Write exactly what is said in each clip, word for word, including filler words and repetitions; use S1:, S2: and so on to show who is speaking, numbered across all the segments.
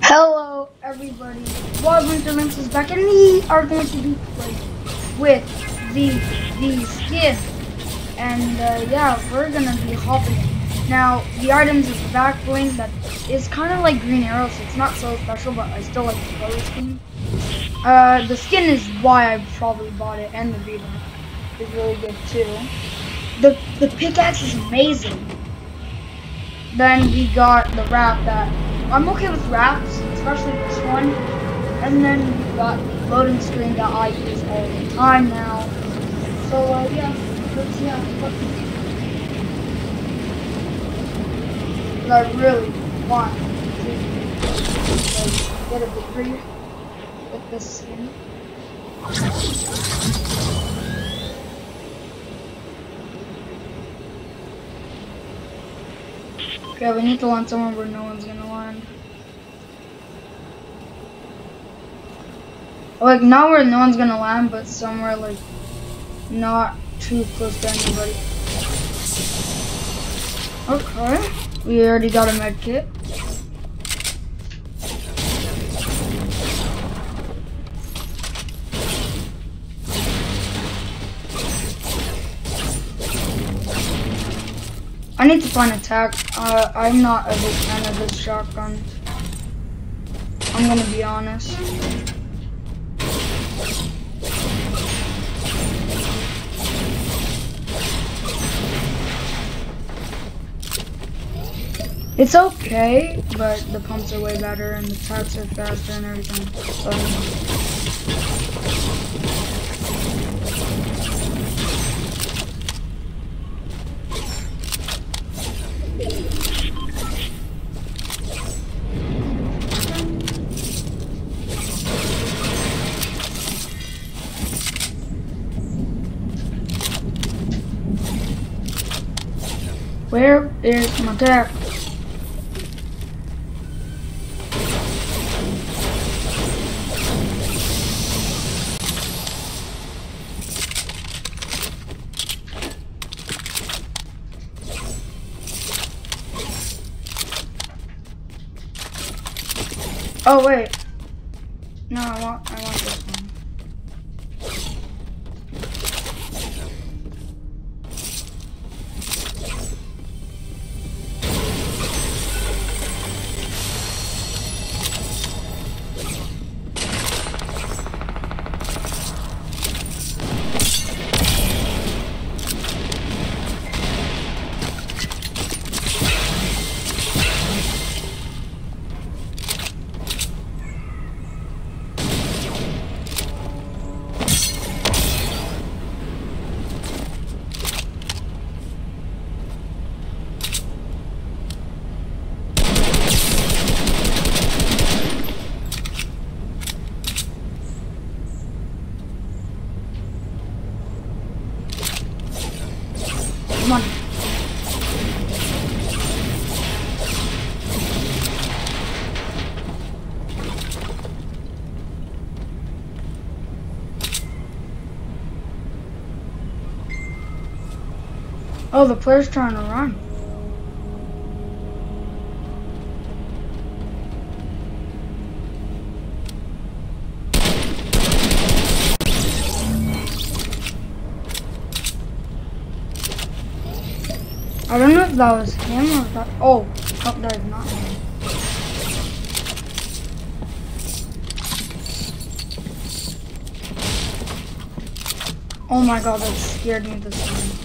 S1: Hello everybody, Walgreens Links is back and we are going to be playing with the the skin. And uh, yeah, we're gonna be hopping. Now the items is the back bling that is kind of like Green Arrow, so it's not so special, but I still like the color scheme. Uh, the skin is why I probably bought it, and the V-Buck is really good too. The the pickaxe is amazing. Then we got the wrap that I'm okay with wraps, especially this one. And then we got the loading screen that I use all the time now. So uh, yeah, let's yeah. But I really want to like, get a victory with this skin. Okay, we need to land somewhere where no one's gonna land. Like, not where no one's gonna land, but somewhere, like, not too close to anybody. Okay, we already got a med kit. I need to find a tac. Uh, I'm not a big fan of this shotgun. I'm gonna be honest. It's okay, but the pumps are way better and the tacs are faster and everything. So, where is my tac? Oh wait, no, I want, I want this one. Come on. Oh, the player's trying to run. I don't know if that was him or if that. Oh, oh, that is not him. Oh my god, that scared me this time.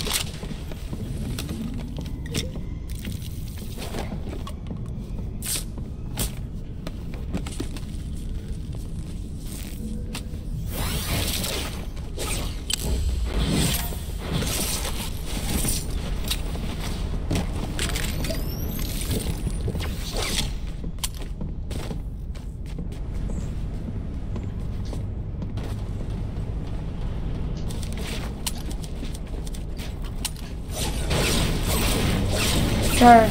S1: Sure.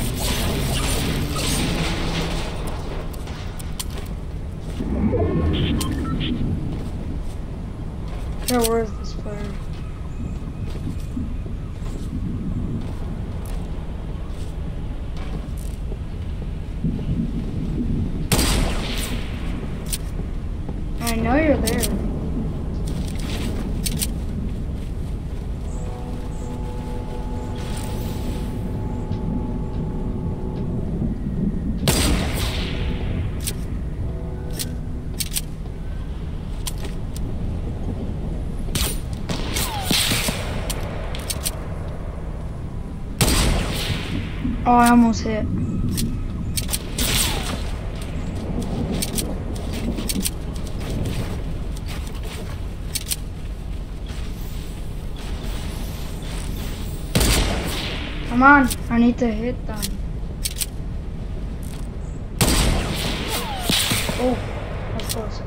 S1: Sure, where is this player? I know you're there. Oh, I almost hit. Come on, I need to hit them. Oh, that's close.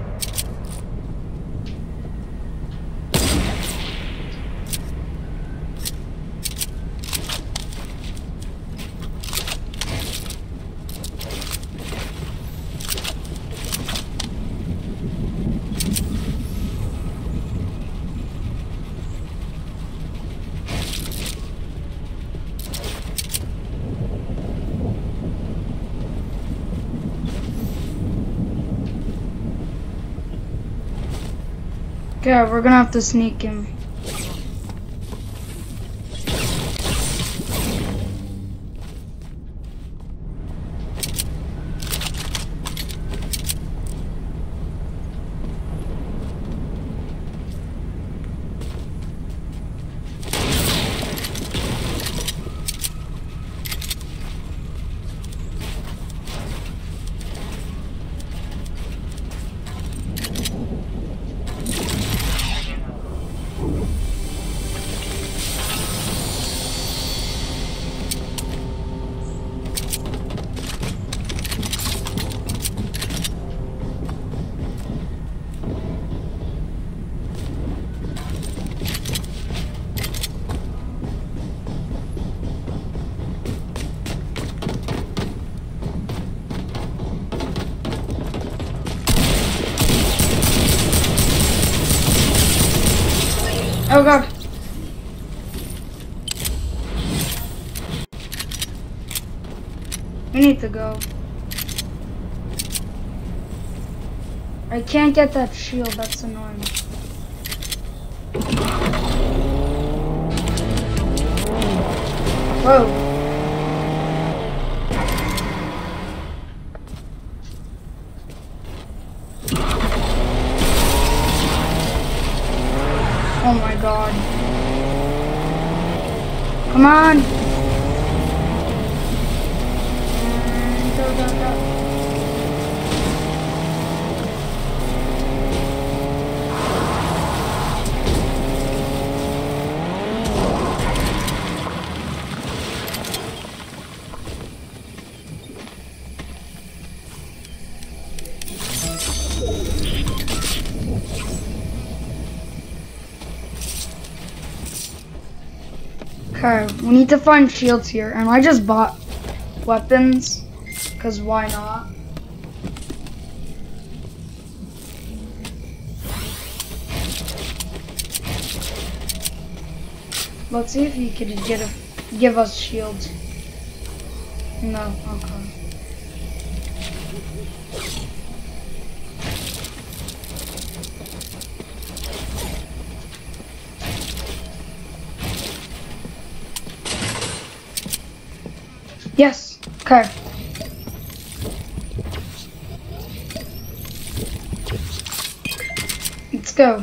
S1: Yeah, we're gonna have to sneak him. Oh god. We need to go. I can't get that shield, that's annoying. Whoa. Oh my god. Come on. And go, go, go. Okay, we need to find shields here, and I just bought weapons, because why not? Let's see if he could get a, give us shields. No, okay. Yes, okay. Let's go.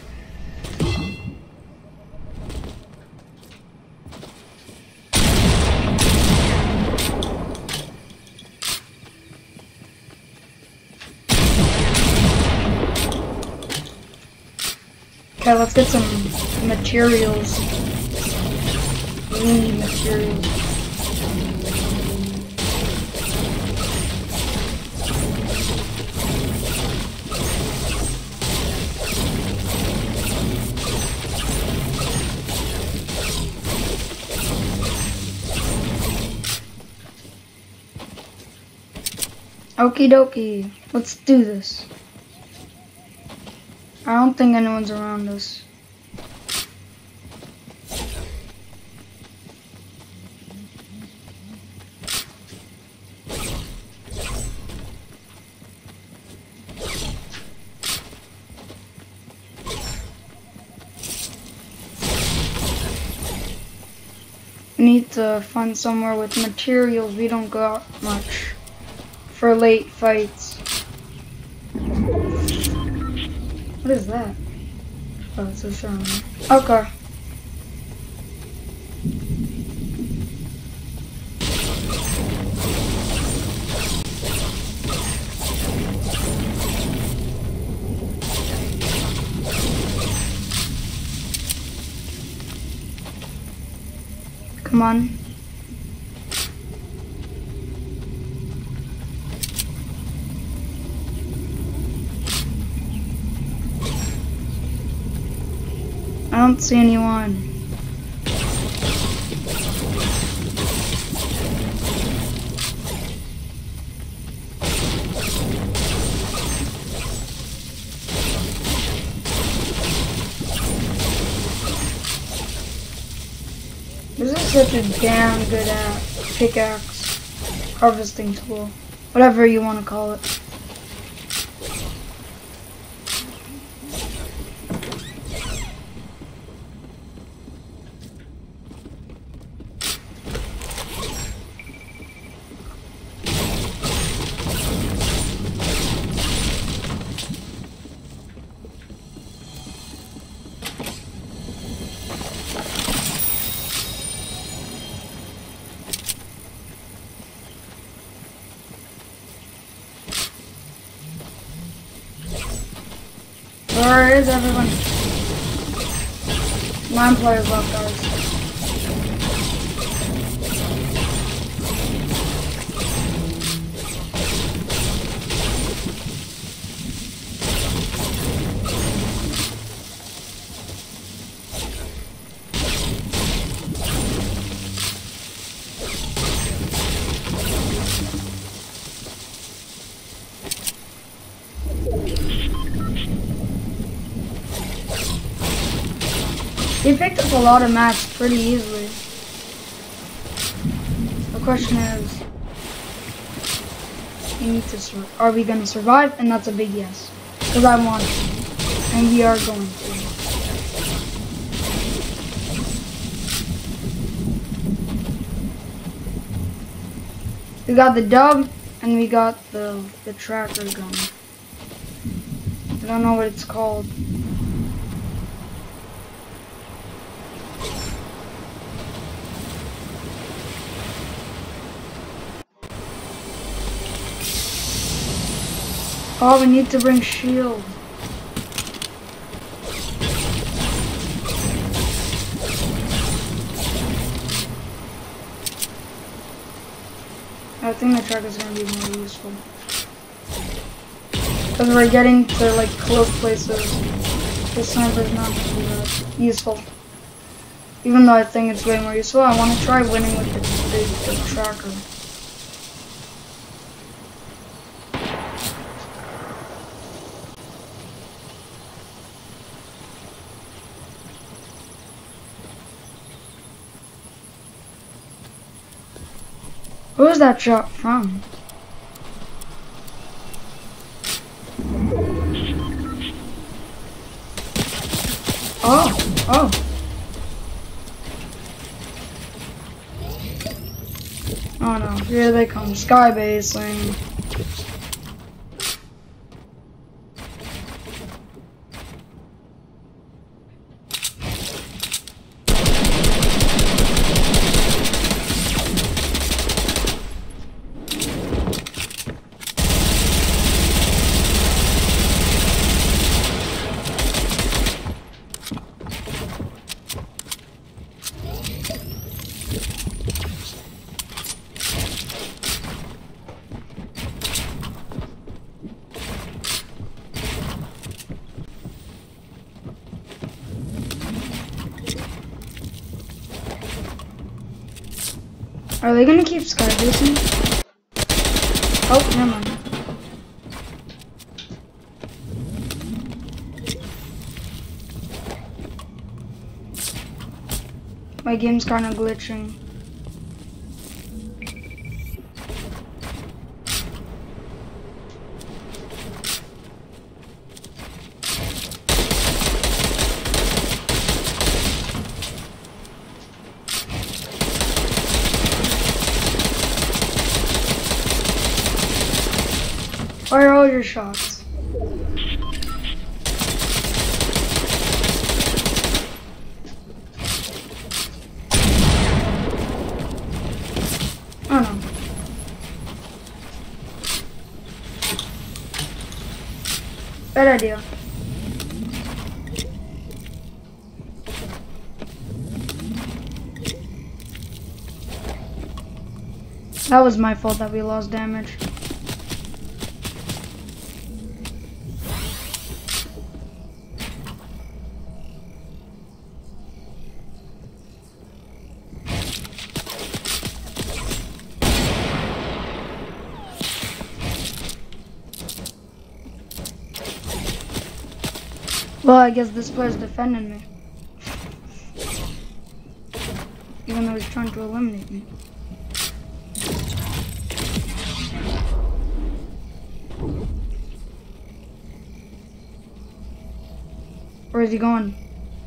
S1: Okay, let's get some materials. We need materials. Okie dokie, let's do this. I don't think anyone's around us. We need to find somewhere with materials. We don't got much for late fights. What is that? Oh, it's a sermon. Okay. Come on. I don't see anyone. This is such a damn good app, pickaxe, harvesting tool, whatever you want to call it. Where is everyone? Nine players left, guys. He picked up a lot of mats pretty easily. The question is, we need to sur are we going to survive? And that's a big yes. Because I want to. And we are going to. We got the dub, and we got the, the tracker gun. I don't know what it's called. Oh, we need to bring shield. I think the truck is going to be more useful. Because we're getting to like close places. The sniper is not going to be that useful. Even though I think it's way more useful, I want to try winning with the, the, the tracker. Who was that shot from? Oh, oh. Oh no, here they come, skybasing. Are they gonna keep skybasing? Oh, never mind. My game's kinda glitching. Fire all your shots. Oh no. Bad idea. That was my fault that we lost damage. Well, I guess this player's defending me. Even though he's trying to eliminate me. Where is he going?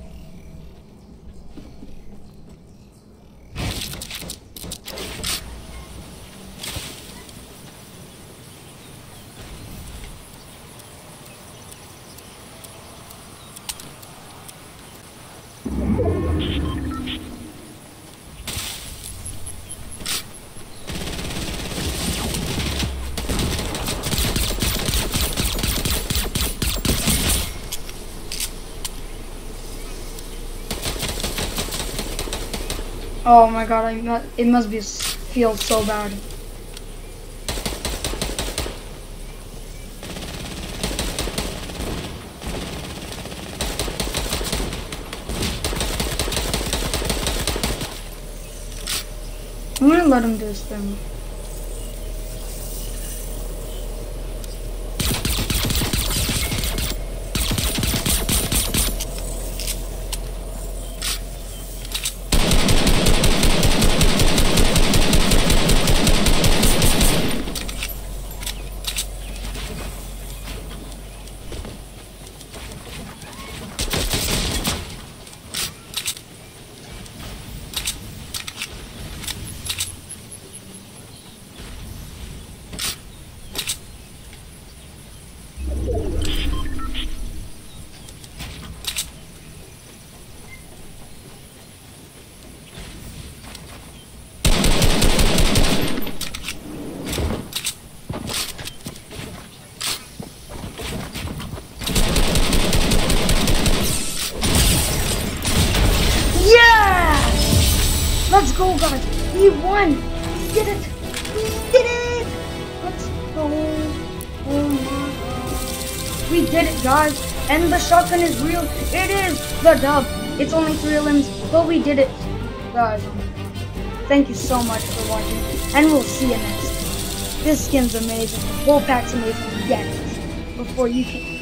S1: Oh my god, I mu it must be feel so bad. I'm gonna let him do his thing. Let's go, guys. We won. We did it. We did it. Let's go. Oh my god. We did it, guys. And the shotgun is real. It is the dub. It's only three limbs, but we did it. Guys, thank you so much for watching. And we'll see you next time. This skin's amazing. The whole pack's amazing. Get it before you can.